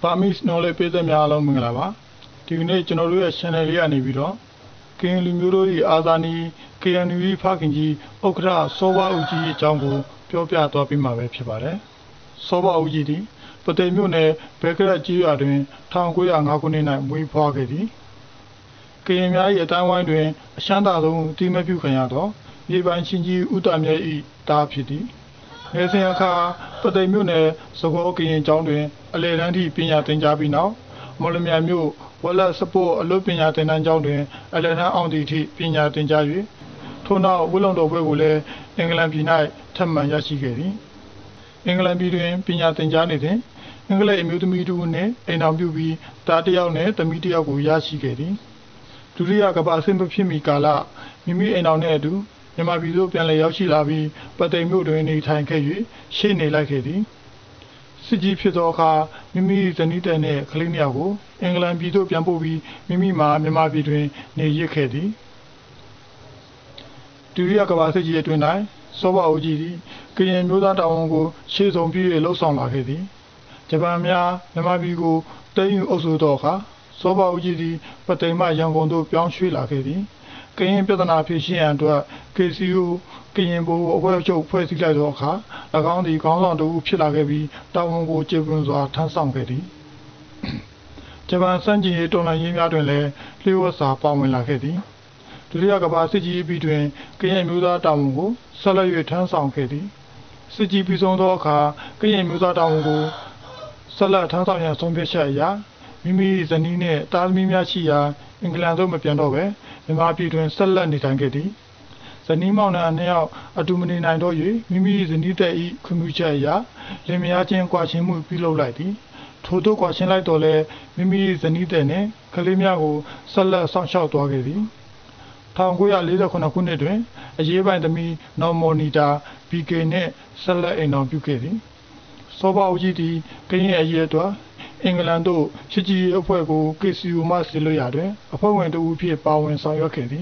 ပါမစ်နော်လေးပေးသက်များလုံးမင်္ဂလာပါဒီကနေ့ကျွန်တော်တို့ရဲ့ channel လေးကနေပြီးတော့ကရင်လူမျိုးတို့၏အာဇာနည် KNU ဖခင်ကြီးဥက္ကဋ္ဌစောဘဦးကြီးအကြောင်းကိုပြောပြသွားပြီးမှာပဲဖြစ်ပါတယ်စောဘဦးကြီးသည်ပသိမ်မြို့နယ်ဘဲကရက်ကြီးရွာတွင်1905ခုနှစ်၌မွေးဖွားခဲ့သည်ကရင်များ၏အတိုင်းဝိုင်းတွင်အရှမ်းသာဆုံးအတိမပြုခံရသောမြေပိုင်းရှင်ကြီးဦးတာမြတ်၏သားဖြစ်သည်ငယ်စဉ်အခါပသိမ်မြို့နယ်စကောကရင်ကျောင်းတွင်အလယ်တန်းထိပညာသင်ကြားပြီးနောက်မော်လမြိုင်မြို့ဝက်လက်စပို့အလုပ်ပညာသင်တန်းကျောင်းတွင်အလယ်တန်းအောင်သည့်ထိပညာသင်ကြား၍ထို့နောက်ဝိလုံတော်ဘွဲ့ကိုလည်းအင်္ဂလန်ပြည်၌ထပ်မံရရှိခဲ့သည်အင်္ဂလန်ပြည်တွင်ပညာသင်ကြားနေစဉ်အင်္ဂလိပ်အမျိုးသမီးတူနှင့်အိမ်တော်ပြုပြီးသားတစ်ယောက်နှင့်သမီးတစ်ယောက်ကိုရရှိခဲ့သည်ဒုတိယကမ္ဘာစစ်မဖြစ်မီကာလမိမိအိမ်တော်နှင့်အတူမြန်မာပြည်သို့ပြန်လည်ရောက်ရှိလာပြီးပသိမ်မြို့တွင်နေထိုင်ခဲ့၍ရှေ့နေလိုက်ခဲ့သည်စစ်ကြီးဖြစ်သောအခါမိမိဇနီးတဲ့နှင့်ကလေးနှစ်ယောက်ကိုအင်္ဂလန်ပြည်သို့ပြန်ပို့ပြီးမိမိမှာမြန်မာပြည်တွင်နေရစ်ခဲ့သည်ဒုတိယကမ္ဘာစစ်ကြီးအတွင်း၌စောဘဦးကြီးသည်ကရင်မျိုးသားတာဝန်ကိုရှေ့ဆုံးပြီးလှုပ်ဆောင်လာခဲ့သည်ဂျပန်များမြန်မာပြည်ကိုသိမ်းယူအုပ်စိုးသောအခါစောဘဦးကြီးသည်ပသိမ်မှရန်ကုန်သို့ပြောင်းရွှေ့လာခဲ့သည်ကရင်ပြဿနာဖြေရှင်းရန်အတွက် KCU ကရင်ဘိုးအဖွဲ့ချုပ်ဖွဲ့စည်းလိုက်သောအခါ၎င်းသည်ခေါင်းဆောင်တဦးဖြစ်လာခဲ့ပြီးတာဝန်ကိုကျေပွန်စွာထမ်းဆောင်ခဲ့သည်ဂျပန်စံကျင်ရေးတော်လှန်ရေးများတွင်လည်းလျှို့ဝှက်စွာပါဝင်လာခဲ့သည်ဒုတိယကမ္ဘာစစ်ကြီးပြီးတွင်ကရင်မျိုးသားတာဝန်ကိုဆက်လက်၍ထမ်းဆောင်ခဲ့သည်စစ်ကြီးပြီးဆုံးသောအခါကရင်မျိုးသားတာဝန်ကိုဆက်လက်ထမ်းဆောင်ရန်ဆုံးဖြတ်ချက်အရမိမိဇနီးနှင့်သားသမီးများရှိရာအင်္ဂလန်သို့မပြန်တော့ဘဲမြန်မာပြည်တွင်ဆက်လက်နေထိုင်ခဲ့သည်ဇနီးမောင်နှံနှစ်ယောက်အတူမနေနိုင်တော့၍မိမိဇနီးတဲ့၏ခွင့်ပြုချက်အရလင်မယားချင်းကွာချင်းမှုပြုလုပ်လိုက်သည်ထို့သို့ကွာချင်းလိုက်တော့လဲမိမိဇနီးတဲ့နှင့်ကလေးများကိုဆက်လက်စောင့်ရှောက်သွားခဲ့သည်1948ခုနှစ်တွင်အရေးပိုင်းသမီးနော်မော်နီတာ BK နှင့်ဆက်လက်အိမ်တော်ပြုခဲ့သည်စောဘဦးကြီးသည်ကရင်အရေးအတွက်အင်္ဂလန်သို့ရှစ်ကြီးအဖွဲ့ကို KCU မှဆေလွှတ်ရာတွင်အဖွဲ့ဝင်တဦးဖြစ်ပါဝင်ဆောင်ရွက်ခဲ့သည်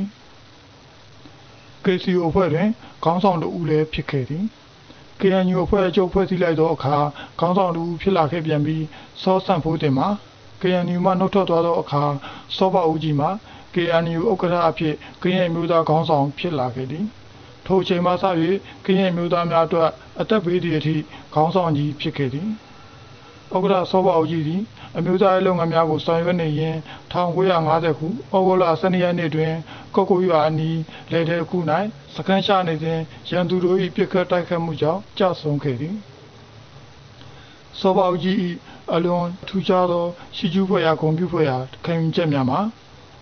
KCU အဖွဲ့တွင်ခေါင်းဆောင်တဦးလည်းဖြစ်ခဲ့သည် KNU အဖွဲ့အချုပ်ဖွဲ့စည်းလိုက်သောအခါခေါင်းဆောင်တဦးဖြစ်လာခဲ့ပြန်ပြီးစောစံဖိုးတင်မှာ KNU မှနှုတ်ထွက်သွားသောအခါစောဘဦးကြီးမှာ KNU ဥက္ကဋ္ဌအဖြစ်ကရင်မျိုးသားခေါင်းဆောင်ဖြစ်လာခဲ့သည်ထိုအချိန်မှစ၍ကရင်မျိုးသားများအတွက်အသက်ဘေးသည့်အထိခေါင်းဆောင်ကြီးဖြစ်ခဲ့သည်ဥက္ကဋ္ဌစောဘဦးကြီးသည်အမျိုးသားရေးလုပ်ငန်းများကိုဆောင်ရွက်နေရင်း1950ခုဩဂုတ်လ12ရက်နေ့တွင်ကော့ကိုရွာအနီးလယ်ထဲခု၌စခန်းချနေစဉ်ရန်သူတို့၏ပစ်ခတ်တိုက်ခတ်မှုကြောင့်ကြာဆုံးခဲ့သည်စောဘဦးကြီး၏အလွန်ထူးခြားသောရှိကျူးဖွယ်ရာဂုဏ်ပြုဖွယ်ရာခံယူချက်များမှာ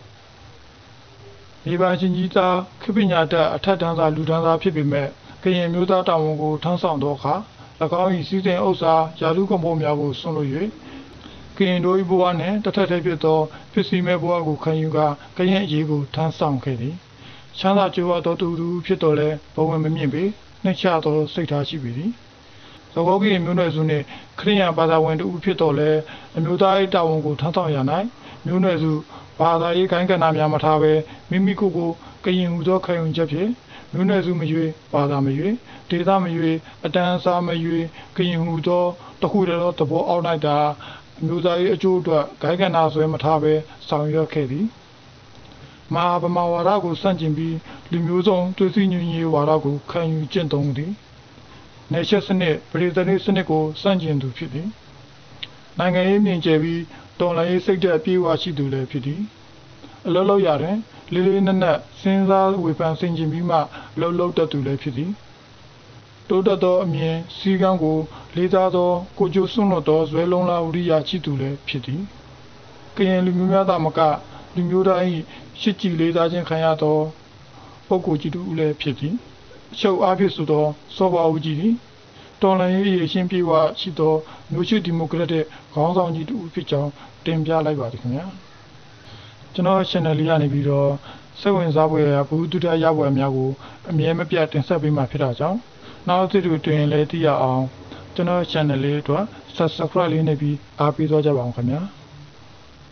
မြေပိုင်းရှင်ကြီးသားခေပညာတတ်အထက်တန်းသားလူတန်းသားဖြစ်ပေမဲ့ကရင်မျိုးသားတာဝန်ကိုထမ်းဆောင်သောအခါ၎င်း၏စီးစိမ်ဥစ္စာယာလူကုန်ပုံများကိုဆွန့်လွတ်၍ကရင်တို့၏ဘဝနှင့်တစ်ထပ်တည်းဖြစ်သောဖြစ်စီမဲ့ဘဝကိုခံယူကာကရင်အရေးကိုထမ်းဆောင်ခဲ့သည်ချမ်းသာကြွယ်ဝသောသူဖြစ်တော်လဲဘဝမမြင့်ပေနှိမ့်ချသောစိတ်ထားရှိပေသည်သဘောကရင်မျိုးနွယ်စုနှင့်ခရိယန်ဘာသာဝင်တို့ဖြစ်တော်လဲအမျိုးသား၏တာဝန်ကိုထမ်းဆောင်ရ၌မျိုးနွယ်စုဘာသာရေးခိုင်ကဏ္ဍများမထားဘဲမိမိကိုယ်ကိုကရင်ဟူသောခံယူချက်ဖြင့်မျိုးနွယ်စုမရွေးဘာသာမရွေးဒေသမရွေးအတန်းအစားမရွေးကရင်ဟူသောတခုတည်းသောသဘောအောက်၌သာအမျိုးသားရေးအကျိုးအတွက်ဂိုင်းကဏ္ဍဆွဲမထားဘဲဆောင်ရွက်ခဲ့သည်မဟာဗမာဝါဒကိုစန့်ကျင်ပြီးလူမျိုးစုံသွေးစည်းညီညွတ်ရေးဝါဒကိုခံယူကျင့်သုံးသည်နေချက်စနစ်ပရိသတ်ရေးစနစ်ကိုစန့်ကျင်သူဖြစ်သည်နိုင်ငံရေးမြင်ကျယ်ပြီးတော်လှန်ရေးစိတ်ဓာတ်ပြေဝရှိသူလည်းဖြစ်သည်အလုံးလုံးရတွင်လေးလေးနက်နက်စဉ်းစားဝေဖန်ဆင်ခြင်ပြီးမှလှုပ်လှုပ်တတ်သူလည်းဖြစ်သည်တိုးတက်သောအမြင်စီကံကိုလေးစားသောကိုကျိုးစွန့်လွတ်သောဇွဲလုံးလာဝိရိယရှိသူလည်းဖြစ်သည်ကရင်လူမျိုးများသာမကလူမျိုးသား၏ရှစ်ကြည်လေးစားခြင်းခံရသောပုဂ္ဂိုလ်ကြီးတူလည်းဖြစ်သည်အချုပ်အားဖြင့်ဆိုသောစောဘဦးကြီးသည်တော်လှန်ရေးရရှင်ပြေဝရှိသောမျိုးချစ်ဒီမိုကရက်တစ်ခေါင်းဆောင်ကြီးတူဖြစ်ကြောင်းတင်ပြလိုက်ပါသည်ခင်ဗျာကျွန်တော် channel လေးကနေပြီးတော့စိတ်ဝင်စားဖွယ်ရာဘုဒ္ဓတရားရဖွယ်များကိုအမြဲမပြတ်တင်ဆက်ပေးမှာဖြစ်တာကြောင့်နောက်သစ်တွေတွင်လည်းသိရအောင်ကျွန်တော် channel လေးအတွက် subscribe လေးနဲ့ပြီးအားပေးသွားကြပါအောင်ခင်ဗျာ